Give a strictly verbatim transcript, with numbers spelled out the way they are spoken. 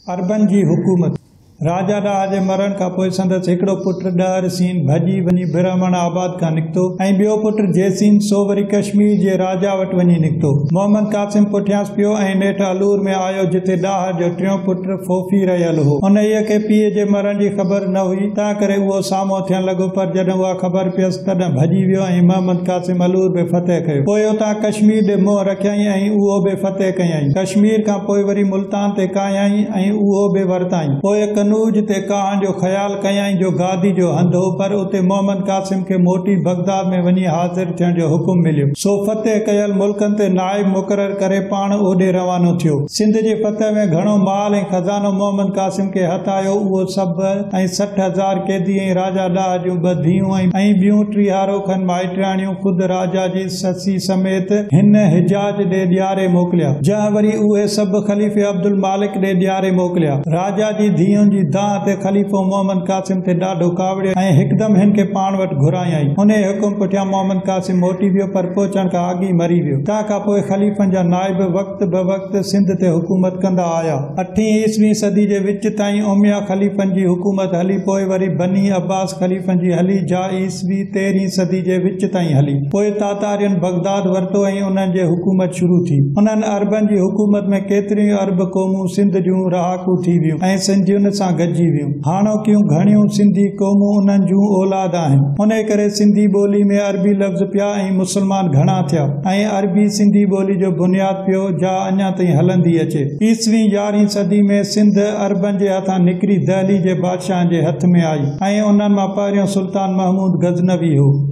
Urban जी हुकूमत राजा डाह जे मरण का पोइ संदसि हिकिड़ो पुटु ॾह सीन भॼी वञी ब्राह्मण आबाद खां निकितो ऐं ॿियो पुटु जैसीन सो वरी कश्मीर जे राजा वटि वञी निकितो। मोहम्मद कासिम पुठियांसि पियो ऐं नेठि अलूर में आयो जिथे डाह जो टियों पुटु फोफी रहियल हो। उन खे पीउ जे मरण जी ख़बर न हुई, तंहिं करे उहो साम्हूं थियण लॻो, पर जॾहिं उहा ख़बर पियसि तॾहिं भॼी वियो ऐं मोहम्मद कासिम अलूर बि फतेह कयो। पोइ उतां कश्मीर ॾे मुंहुं रखियईं ऐं उहो बि फतेह कयईं। कश्मीर खां पोइ वरी मुल्तान ते कायईं ऐं उहो बि वरिताईं। पोइ कनूज ते काहन जो ख़्याल कयईं जो गादी जो हंधि हो, पर उते मोहम्मद कासिम खे मोटी बगदाद में वञी हाज़िर थियण जो हुकुम मिलियो। सो फतेह कयल मुल्कनि ते नाइब मुक़रर करे पाण ओॾे रवानो थियो। सिंध जे फतेह में घणो माल ऐं खज़ानो मोहम्मद कासिम खे हथ आयो। उहो सभु ऐं सठि हज़ार कैदी ऐं राजा डाह जूं ॿ धीअरूं ऐं ॿियूं टीहारो खनि माइटियाणियूं ख़ुदि राजा जी ससी समेत हिन हिजाज ॾे ॾियारे मोकिलिया, जंहिं वरी उहे सभु ख़लीफ़े अब्दुल मालिक ॾे ॾियारे मोकिलिया। राजा जी धीअरुनि जी दाह ते ख़लीफ़ो मोहम्मद कासिम ते ॾाढो कावड़ियो ऐं हिकदमि हिन खे पाण वटि घुरायईं। उन हुकुम पुठियां मोहम्मद कासिम मोटी वियो, पर पहुचण खां अॻु ई मरी वियो। तंहिं खां पोइ ख़लीफ़नि जा नाइब वक़्त ब वक़्त सिंध ते हुकूमत कंदा आया। अठीं ईसवी सदी जे विच ताईं उमिया ख़लीफ़नि जी हुकूमत हली, पोइ वरी बनी अब्बास ख़लीफ़नि जी हली, जा ईसवी तेरहीं सदी जे विच ताईं हली। पोइ तातारियुनि बगदाद वरितो ऐं उन्हनि जे हुकूमत शुरू थी। उन्हनि अरबन जी हुकूमत में केतिरियूं अरब क़ौमूं सिंध जूं रहाकू थी वियूं ऐं सिंधियुनि सां गॾिजी वियूं। हाणोकियूं घणियूं सिंधी क़ौमूं उन्हनि जूं औलाद आहिनि। उन करे सिंधी ॿोली में अरबी लफ़्ज़ पिया ऐं मुस्लमान घणा थिया ऐं अरबी सिंधी ॿोली जो बुनियादु पियो, जा अञा ताईं हलंदी अचे। ईसवी यारहीं सदी में सिंध अरबन जे हथां निकिरी दहली जे बादशाहनि जे हथ में आई ऐं उन्हनि मां पहिरियों सुल्तान महमूद गज़नवी हो।